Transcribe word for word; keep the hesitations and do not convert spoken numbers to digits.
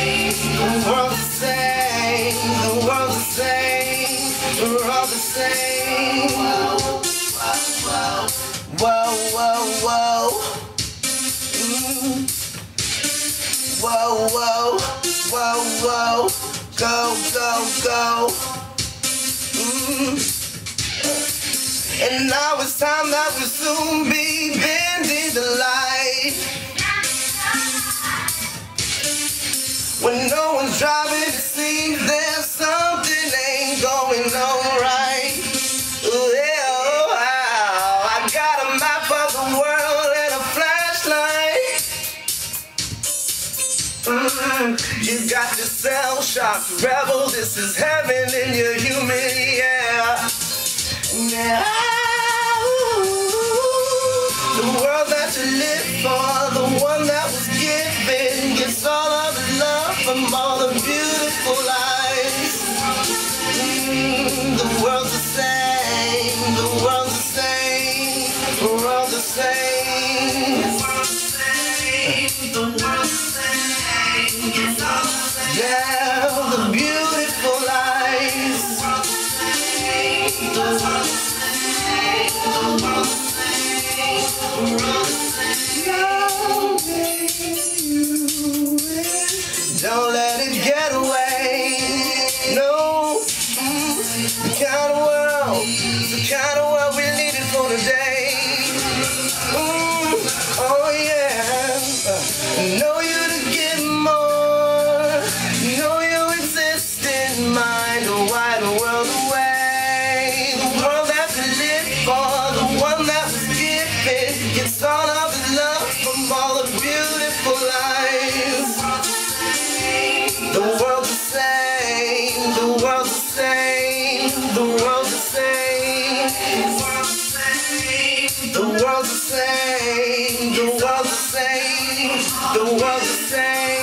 The world's the same, the world's the same, we're all the same. Whoa, whoa, whoa. Mm. Whoa, whoa, whoa, whoa. Go, go, go. Mm. And now it's time that we'll soon be bending the light. When no one's driving, it seems there's something ain't going on right. Ooh, yeah, oh, wow. I got a map of the world and a flashlight. Mm-hmm. You got yourself shocked, rebel. This is heaven in your human, yeah. Yeah. The world that you live for, the one that was given, gets all of the love from all the beautiful lives. Mm, the world's the same, the world's the same, we're all the same. The world's the same, it's all the same. Yeah, the beautiful lives. The world's the same, the world's the same, we're all the same. Don't let it get away. No, mm, the kind of world, the kind of world we needed for today. Mm, oh yeah. Know you to get more. Know you exist in mind. A wider world away. The world that we live for, the one that was given, gets all of the love from all the beautiful lives. The world's the same, the world's the same, the world's the same. The world's the same, the world's the same, the world's the same.